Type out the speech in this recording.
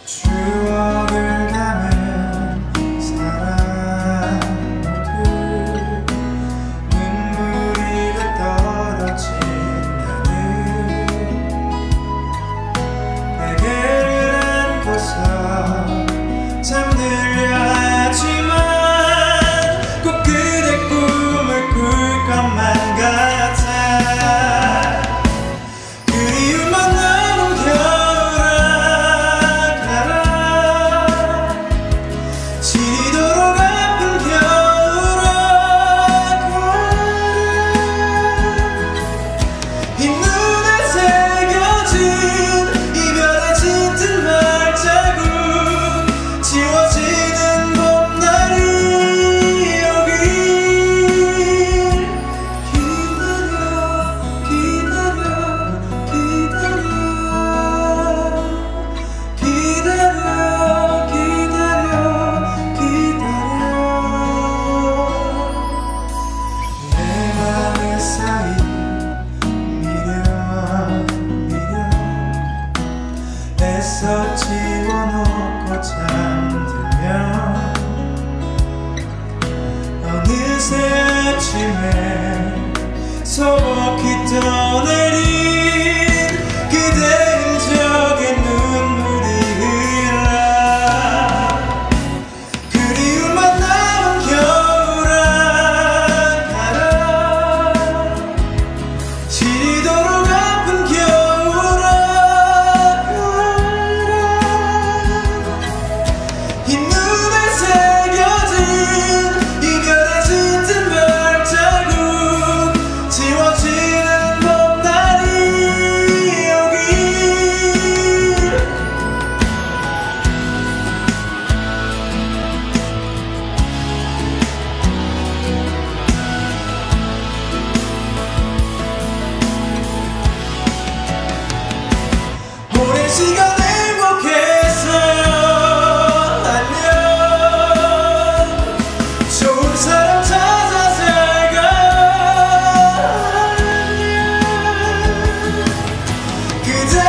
추억을 담은 사랑 모두 눈물이 다 떨어진 나는 베개를 안고서 잠들려 하지만 꼭 그대 꿈을 꿀 것만 같아. 그리움만 남은 겨울아 가라. 지리도록 아픈 겨울아 가라. 이 눈에 새겨진 이별의 짙은 발자국 지워지는 봄날이 오길 기다려. 내 맘에 쌓인 미련 애써 지워놓고 잠들면 어느새 아침에 소복히 떠내린 그대 흔적에 눈물이 흘러. 그리움만 남은 겨울아 가라. 지리도록 아픈 겨울아 가라. 이 눈에 새겨진 이별의 짙은 발자국 지워지는 봄날이 오길. 오랜 시간 행복했어요. 안녕. 좋은 사람 찾아 살가. 안녕. 그대